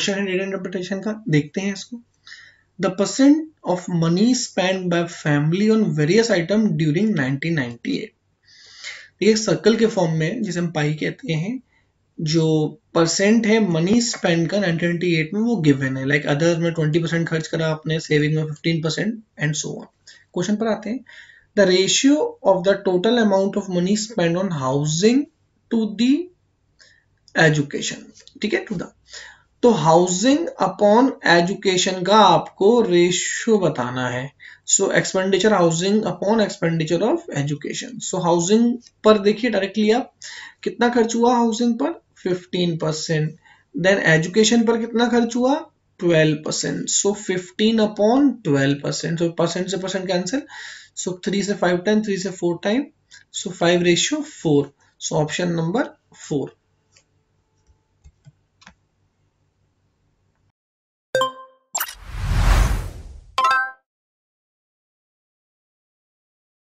Data interpretation का देखते हैं इसको। The percent of money spend by family on various item during 1998। ये सर्कल के फॉर्म में जिसे हम पाई कहते हैं, जो परसेंट है मनी स्पेंड का 1998 में वो गिवन है। लाइक अदर्स में 20% खर्च करा आपने, सेविंग में 15% एंड सो ऑन। क्वेश्चन पर आते हैं। The ratio of the total amount of money spend on housing to the education, ठीक है, टू द, तो हाउसिंग अपॉन एजुकेशन का आपको रेशियो बताना है। So expenditure housing upon expenditure of education. So housing पर देखिए डायरेक्टली आप कितना खर्च हुआ हाउसिंग पर 15%, देन एजुकेशन पर कितना खर्च हुआ 12%। सो 15 अपॉन 12%, सो परसेंट से परसेंट कैंसिल, सो 3 से 5 टाइम, 3 से 4 time, so 5/4। So option number 4।